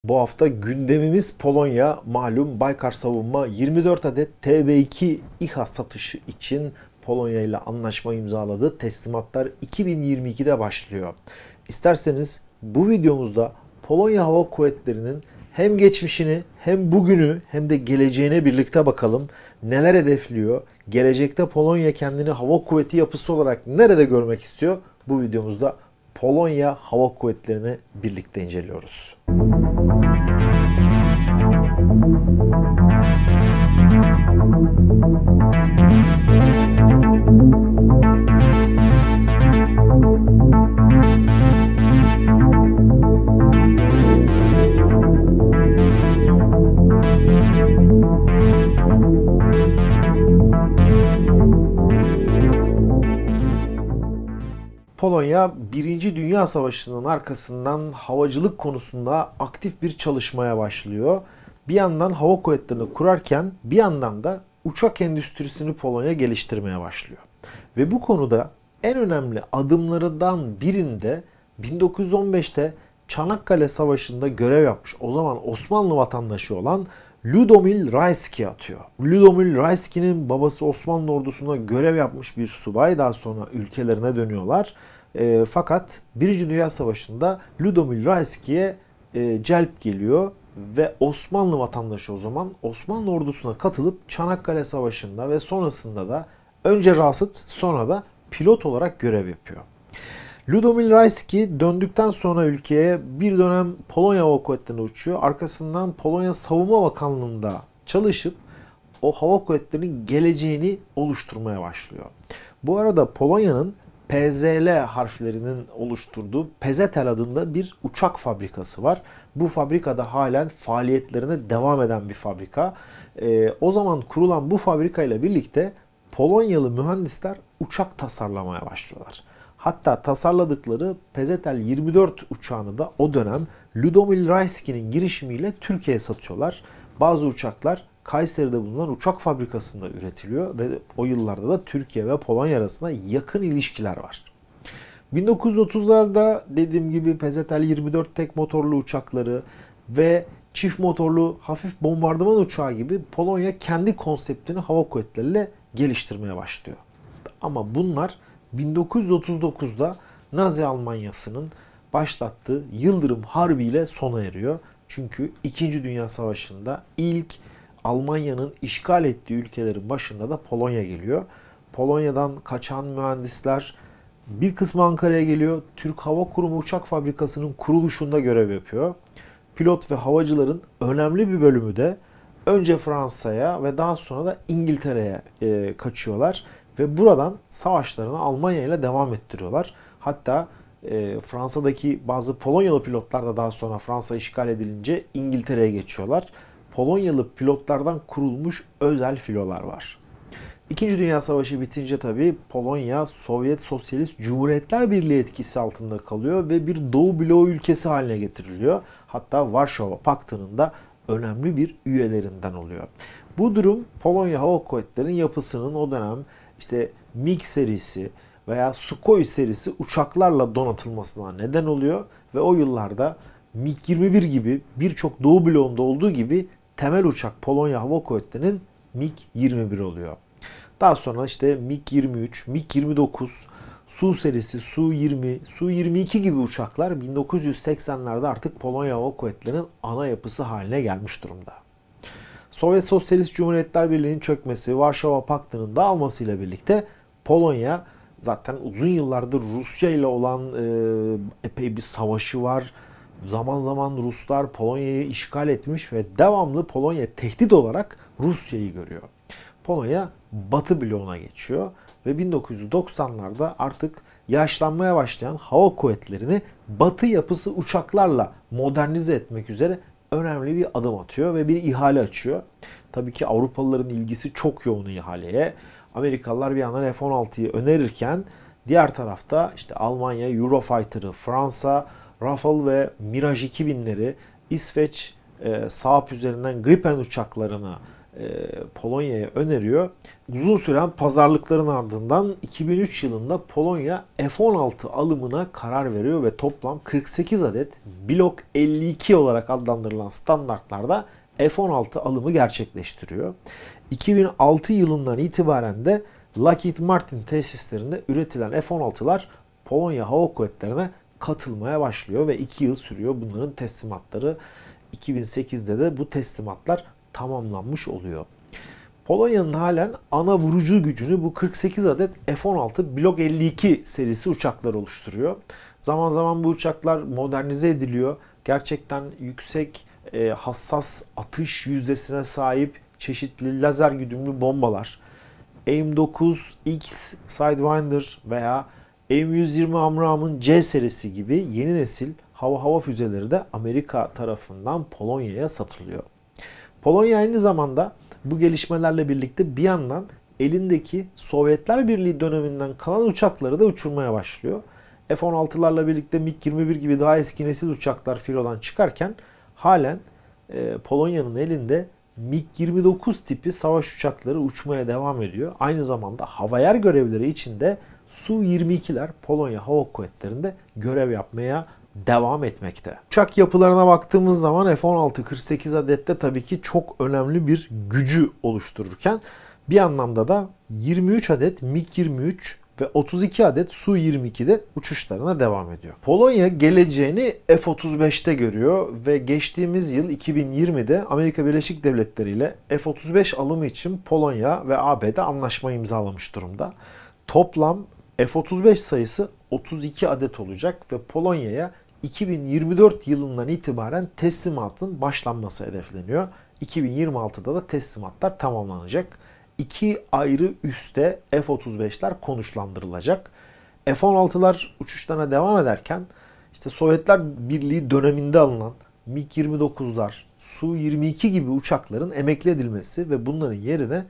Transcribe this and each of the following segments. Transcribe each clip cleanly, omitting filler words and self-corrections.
Bu hafta gündemimiz Polonya. Malum Baykar Savunma 24 adet TB2 İHA satışı için Polonya ile anlaşma imzaladı. Teslimatlar 2022'de başlıyor. İsterseniz bu videomuzda Polonya Hava Kuvvetleri'nin hem geçmişini hem bugünü hem de geleceğine birlikte bakalım. Neler hedefliyor? Gelecekte Polonya kendini hava kuvveti yapısı olarak nerede görmek istiyor? Bu videomuzda Polonya Hava Kuvvetleri'ni birlikte inceliyoruz. Polonya 1. Dünya Savaşı'nın arkasından havacılık konusunda aktif bir çalışmaya başlıyor. Bir yandan hava kuvvetlerini kurarken bir yandan da uçak endüstrisini Polonya geliştirmeye başlıyor. Ve bu konuda en önemli adımlarından birinde 1915'te Çanakkale Savaşı'nda görev yapmış, o zaman Osmanlı vatandaşı olan Ludomil Rayski atıyor. Ludomil Rayski'nin babası Osmanlı ordusunda görev yapmış bir subay. Daha sonra ülkelerine dönüyorlar. Fakat 1. Dünya Savaşı'nda Ludomil Rayski'ye celp geliyor ve Osmanlı vatandaşı o zaman Osmanlı ordusuna katılıp Çanakkale Savaşı'nda ve sonrasında da önce rasıt sonra da pilot olarak görev yapıyor. Ludomil Rayski döndükten sonra ülkeye bir dönem Polonya Hava Kuvvetleri'nde uçuyor. Arkasından Polonya Savunma Bakanlığı'nda çalışıp o hava kuvvetlerinin geleceğini oluşturmaya başlıyor. Bu arada Polonya'nın PZL harflerinin oluşturduğu Pezetel adında bir uçak fabrikası var. Bu fabrikada halen faaliyetlerine devam eden bir fabrika. O zaman kurulan bu fabrikayla birlikte Polonyalı mühendisler uçak tasarlamaya başlıyorlar. Hatta tasarladıkları Pezetel 24 uçağını da o dönem Ludomil Rayski'nin girişimiyle Türkiye'ye satıyorlar. Bazı uçaklar Kayseri'de bulunan uçak fabrikasında üretiliyor ve o yıllarda da Türkiye ve Polonya arasında yakın ilişkiler var. 1930'larda dediğim gibi Pezetel 24 tek motorlu uçakları ve çift motorlu hafif bombardıman uçağı gibi Polonya kendi konseptini hava kuvvetleriyle geliştirmeye başlıyor. Ama bunlar 1939'da Nazi Almanyası'nın başlattığı Yıldırım Harbi ile sona eriyor. Çünkü 2. Dünya Savaşı'nda ilk Almanya'nın işgal ettiği ülkelerin başında da Polonya geliyor. Polonya'dan kaçan mühendisler bir kısmı Ankara'ya geliyor. Türk Hava Kurumu Uçak Fabrikası'nın kuruluşunda görev yapıyor. Pilot ve havacıların önemli bir bölümü de önce Fransa'ya ve daha sonra da İngiltere'ye kaçıyorlar. Ve buradan savaşlarını Almanya ile devam ettiriyorlar. Hatta Fransa'daki bazı Polonyalı pilotlar da daha sonra Fransa işgal edilince İngiltere'ye geçiyorlar. Polonyalı pilotlardan kurulmuş özel filolar var. İkinci Dünya Savaşı bitince tabii Polonya Sovyet Sosyalist Cumhuriyetler Birliği etkisi altında kalıyor ve bir Doğu bloğu ülkesi haline getiriliyor. Hatta Varşova Paktı'nın da önemli bir üyelerinden oluyor. Bu durum Polonya Hava Kuvvetleri'nin yapısının o dönem işte MiG serisi veya Sukhoi serisi uçaklarla donatılmasına neden oluyor ve o yıllarda MiG-21 gibi birçok Doğu bloğunda olduğu gibi temel uçak Polonya Hava Kuvvetleri'nin MiG-21 oluyor. Daha sonra işte MiG-23, MiG-29, Su serisi, Su-20, Su-22 gibi uçaklar 1980'lerde artık Polonya Hava Kuvvetleri'nin ana yapısı haline gelmiş durumda. Sovyet Sosyalist Cumhuriyetler Birliği'nin çökmesi, Varşova Paktı'nın dağılmasıyla birlikte Polonya zaten uzun yıllardır Rusya ile olan epey bir savaşı var. Zaman zaman Ruslar Polonya'yı işgal etmiş ve devamlı Polonya tehdit olarak Rusya'yı görüyor. Polonya Batı bloğuna geçiyor ve 1990'larda artık yaşlanmaya başlayan hava kuvvetlerini Batı yapısı uçaklarla modernize etmek üzere önemli bir adım atıyor ve bir ihale açıyor. Tabii ki Avrupalıların ilgisi çok yoğun ihaleye. Amerikalılar bir yandan F-16'yı önerirken diğer tarafta işte Almanya Eurofighter'ı, Fransa Rafale ve Mirage 2000'leri, İsveç Saab üzerinden Gripen uçaklarını Polonya'ya öneriyor. Uzun süren pazarlıkların ardından 2003 yılında Polonya F-16 alımına karar veriyor ve toplam 48 adet Blok 52 olarak adlandırılan standartlarda F-16 alımı gerçekleştiriyor. 2006 yılından itibaren de Lockheed Martin tesislerinde üretilen F-16'lar Polonya Hava Kuvvetleri'ne katılmaya başlıyor ve 2 yıl sürüyor bunların teslimatları. 2008'de de bu teslimatlar tamamlanmış oluyor. Polonya'nın halen ana vurucu gücünü bu 48 adet F-16 Blok 52 serisi uçaklar oluşturuyor. Zaman zaman bu uçaklar modernize ediliyor. Gerçekten yüksek hassas atış yüzdesine sahip çeşitli lazer güdümlü bombalar, AIM-9X Sidewinder veya AIM-120 Amram'ın C serisi gibi yeni nesil hava füzeleri de Amerika tarafından Polonya'ya satılıyor. Polonya aynı zamanda bu gelişmelerle birlikte bir yandan elindeki Sovyetler Birliği döneminden kalan uçakları da uçurmaya başlıyor. F-16'larla birlikte MiG-21 gibi daha eski nesil uçaklar filodan çıkarken halen Polonya'nın elinde MiG-29 tipi savaş uçakları uçmaya devam ediyor. Aynı zamanda havayer görevleri için de Su-22'ler Polonya Hava Kuvvetleri'nde görev yapmaya devam etmekte. Uçak yapılarına baktığımız zaman F-16 48 adette tabii ki çok önemli bir gücü oluştururken bir anlamda da 23 adet MiG-23 ve 32 adet Su-22'de uçuşlarına devam ediyor. Polonya geleceğini F-35'te görüyor ve geçtiğimiz yıl 2020'de Amerika Birleşik Devletleri ile F-35 alımı için Polonya ve ABD anlaşma imzalamış durumda. Toplam F-35 sayısı 32 adet olacak ve Polonya'ya 2024 yılından itibaren teslimatın başlanması hedefleniyor. 2026'da da teslimatlar tamamlanacak. 2 ayrı üste F-35'ler konuşlandırılacak. F-16'lar uçuşlarına devam ederken işte Sovyetler Birliği döneminde alınan MiG-29'lar, Su-22 gibi uçakların emekli edilmesi ve bunların yerine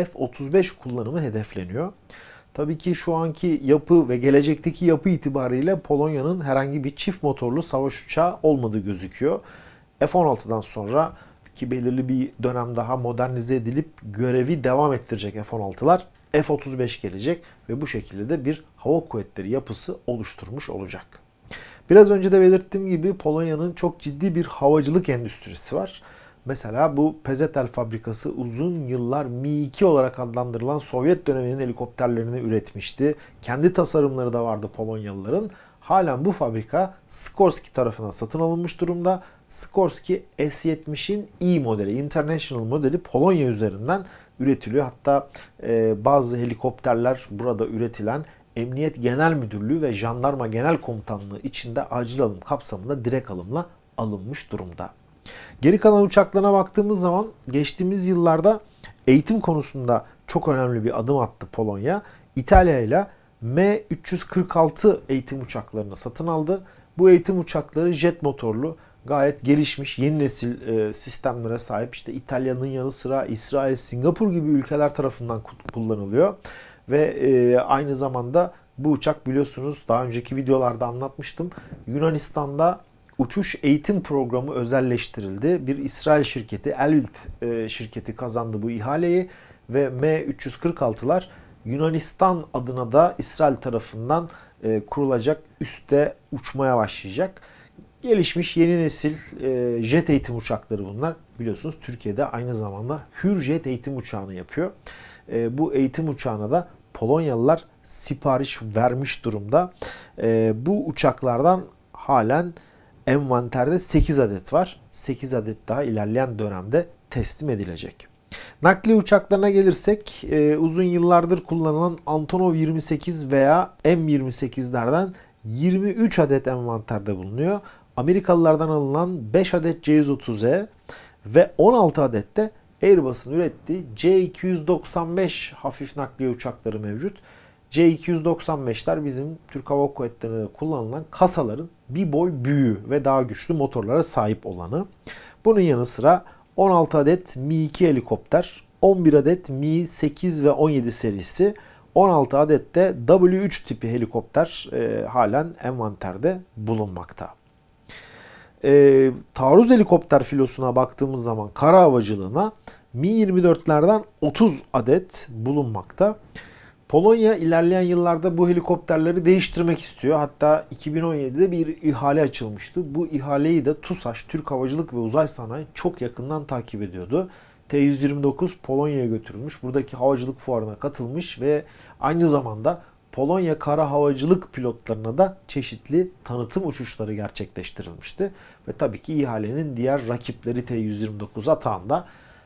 F-35 kullanımı hedefleniyor. Tabii ki şu anki yapı ve gelecekteki yapı itibariyle Polonya'nın herhangi bir çift motorlu savaş uçağı olmadığı gözüküyor. F-16'dan sonra ki belirli bir dönem daha modernize edilip görevi devam ettirecek F-16'lar, F-35 gelecek ve bu şekilde de bir hava kuvvetleri yapısı oluşturmuş olacak. Biraz önce de belirttiğim gibi Polonya'nın çok ciddi bir havacılık endüstrisi var. Mesela bu Pezetel fabrikası uzun yıllar Mi-2 olarak adlandırılan Sovyet döneminin helikopterlerini üretmişti. Kendi tasarımları da vardı Polonyalıların. Halen bu fabrika Sikorsky tarafından satın alınmış durumda. Sikorsky S-70'in E modeli, International modeli Polonya üzerinden üretiliyor. Hatta bazı helikopterler burada üretilen Emniyet Genel Müdürlüğü ve Jandarma Genel Komutanlığı içinde acil alım kapsamında direkt alımla alınmış durumda. Geri kalan uçaklarına baktığımız zaman geçtiğimiz yıllarda eğitim konusunda çok önemli bir adım attı Polonya. İtalya ile M346 eğitim uçaklarını satın aldı. Bu eğitim uçakları jet motorlu, gayet gelişmiş yeni nesil sistemlere sahip. İşte İtalya'nın yanı sıra İsrail, Singapur gibi ülkeler tarafından kullanılıyor. Ve aynı zamanda bu uçak biliyorsunuz daha önceki videolarda anlatmıştım. Yunanistan'da uçuş eğitim programı özelleştirildi. Bir İsrail şirketi, Elbit şirketi kazandı bu ihaleyi ve M346'lar Yunanistan adına da İsrail tarafından kurulacak üste uçmaya başlayacak. Gelişmiş yeni nesil jet eğitim uçakları bunlar. Biliyorsunuz Türkiye'de aynı zamanda Hürjet eğitim uçağını yapıyor. Bu eğitim uçağına da Polonyalılar sipariş vermiş durumda. Bu uçaklardan halen envanterde 8 adet var. 8 adet daha ilerleyen dönemde teslim edilecek. Nakliye uçaklarına gelirsek uzun yıllardır kullanılan Antonov 28 veya M28'lerden 23 adet envanterde bulunuyor. Amerikalılardan alınan 5 adet C-130E ve 16 adet de Airbus'un ürettiği C-295 hafif nakliye uçakları mevcut. C-295'ler bizim Türk Hava Kuvvetleri'nde kullanılan kasaların bir boy büyüğü ve daha güçlü motorlara sahip olanı. Bunun yanı sıra 16 adet Mi-2 helikopter, 11 adet Mi-8 ve 17 serisi, 16 adet de W3 tipi helikopter halen envanterde bulunmakta. Taarruz helikopter filosuna baktığımız zaman kara havacılığına Mi-24'lerden 30 adet bulunmakta. Polonya ilerleyen yıllarda bu helikopterleri değiştirmek istiyor. Hatta 2017'de bir ihale açılmıştı. Bu ihaleyi de TUSAŞ, Türk Havacılık ve Uzay Sanayi çok yakından takip ediyordu. T-129 Polonya'ya götürülmüş. Buradaki havacılık fuarına katılmış ve aynı zamanda Polonya kara havacılık pilotlarına da çeşitli tanıtım uçuşları gerçekleştirilmişti. Ve tabii ki ihalenin diğer rakipleri T-129 atağında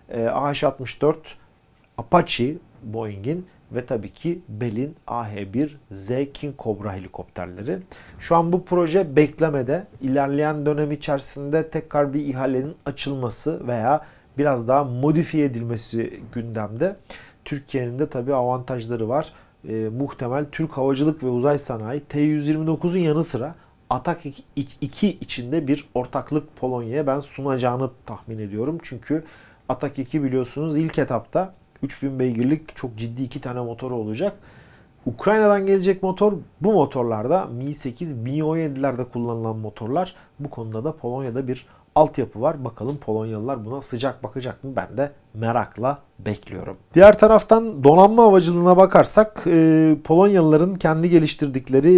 AH-64 Apache Boeing'in ve tabii ki Bell'in AH-1Z King Cobra helikopterleri. Şu an bu proje beklemede. İlerleyen dönem içerisinde tekrar bir ihalenin açılması veya biraz daha modifiye edilmesi gündemde. Türkiye'nin de tabii avantajları var. Muhtemel Türk Havacılık ve Uzay Sanayi T-129'un yanı sıra Atak 2 içinde bir ortaklık Polonya'ya ben sunacağını tahmin ediyorum. Çünkü Atak 2 biliyorsunuz ilk etapta 3000 beygirlik çok ciddi 2 tane motoru olacak. Ukrayna'dan gelecek motor, bu motorlarda Mi-8, Mi-17'lerde kullanılan motorlar. Bu konuda da Polonya'da bir altyapı var. Bakalım Polonyalılar buna sıcak bakacak mı? Ben de merakla bekliyorum. Diğer taraftan donanma havacılığına bakarsak Polonyalıların kendi geliştirdikleri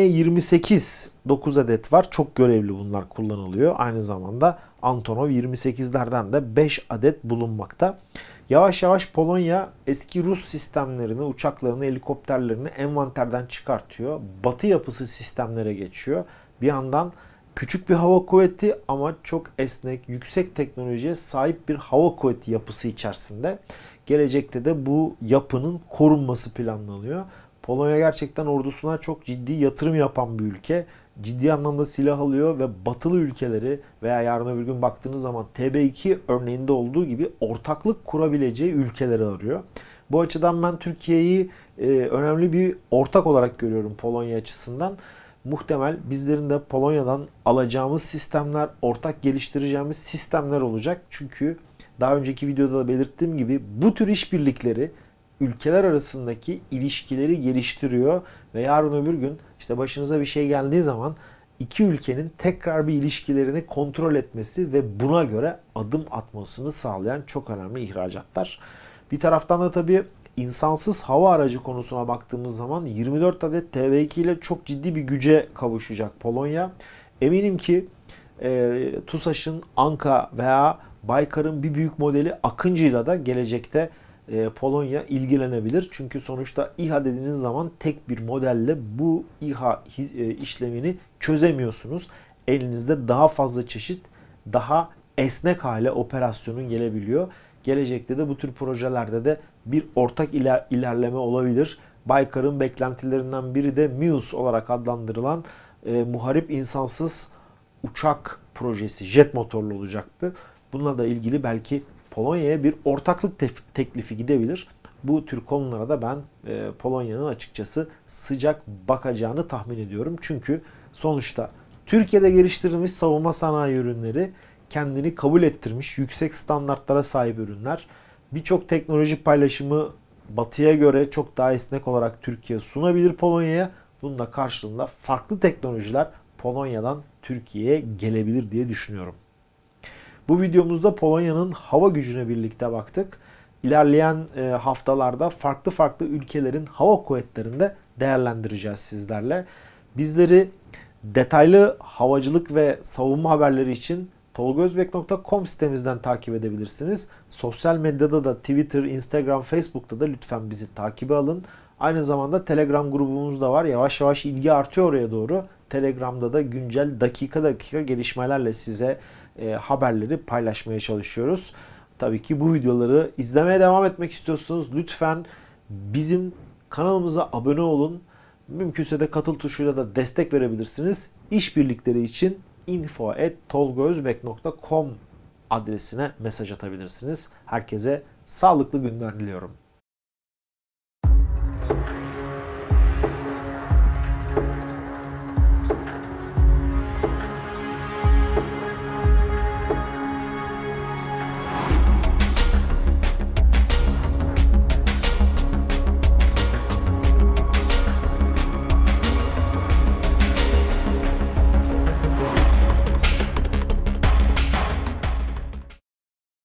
M-28 9 adet var. Çok görevli bunlar kullanılıyor. Aynı zamanda Antonov 28'lerden de 5 adet bulunmakta. Yavaş yavaş Polonya eski Rus sistemlerini, uçaklarını, helikopterlerini envanterden çıkartıyor. Batı yapısı sistemlere geçiyor. Bir yandan küçük bir hava kuvveti ama çok esnek, yüksek teknolojiye sahip bir hava kuvveti yapısı içerisinde. Gelecekte de bu yapının korunması planlanıyor. Polonya gerçekten ordusuna çok ciddi yatırım yapan bir ülke. Ciddi anlamda silah alıyor ve batılı ülkeleri veya yarın öbür gün baktığınız zaman TB2 örneğinde olduğu gibi ortaklık kurabileceği ülkeleri arıyor. Bu açıdan ben Türkiye'yi önemli bir ortak olarak görüyorum Polonya açısından. Muhtemel bizlerin de Polonya'dan alacağımız sistemler, ortak geliştireceğimiz sistemler olacak. Çünkü daha önceki videoda da belirttiğim gibi bu tür işbirlikleri ülkeler arasındaki ilişkileri geliştiriyor ve yarın öbür gün işte başınıza bir şey geldiği zaman iki ülkenin tekrar bir ilişkilerini kontrol etmesi ve buna göre adım atmasını sağlayan çok önemli ihracatlar. Bir taraftan da tabii insansız hava aracı konusuna baktığımız zaman 24 adet TB2 ile çok ciddi bir güce kavuşacak Polonya. Eminim ki TUSAŞ'ın Anka veya Baykar'ın bir büyük modeli Akıncı'yla da gelecekte Polonya ilgilenebilir. Çünkü sonuçta İHA dediğiniz zaman tek bir modelle bu İHA işlemini çözemiyorsunuz. Elinizde daha fazla çeşit, daha esnek hale operasyonun gelebiliyor. Gelecekte de bu tür projelerde de bir ortak ilerleme olabilir. Baykar'ın beklentilerinden biri de MUSE olarak adlandırılan muharip insansız uçak projesi, jet motorlu olacak bu. Bununla da ilgili belki Polonya'ya bir ortaklık teklifi gidebilir. Bu tür konulara da ben Polonya'nın açıkçası sıcak bakacağını tahmin ediyorum. Çünkü sonuçta Türkiye'de geliştirilmiş savunma sanayi ürünleri kendini kabul ettirmiş, yüksek standartlara sahip ürünler. Birçok teknoloji paylaşımı Batı'ya göre çok daha esnek olarak Türkiye sunabilir Polonya'ya. Bunun da karşılığında farklı teknolojiler Polonya'dan Türkiye'ye gelebilir diye düşünüyorum. Bu videomuzda Polonya'nın hava gücüne birlikte baktık. İlerleyen haftalarda farklı ülkelerin hava kuvvetlerinde değerlendireceğiz sizlerle. Bizleri detaylı havacılık ve savunma haberleri için tolgozbek.com sitemizden takip edebilirsiniz. Sosyal medyada da Twitter, Instagram, Facebook'ta da lütfen bizi takibe alın. Aynı zamanda Telegram grubumuz da var. Yavaş yavaş ilgi artıyor oraya doğru. Telegram'da da güncel dakika gelişmelerle size haberleri paylaşmaya çalışıyoruz. Tabii ki bu videoları izlemeye devam etmek istiyorsanız lütfen bizim kanalımıza abone olun. Mümkünse de katıl tuşuyla da destek verebilirsiniz. İşbirlikleri için info@tolgozbek.com adresine mesaj atabilirsiniz. Herkese sağlıklı günler diliyorum.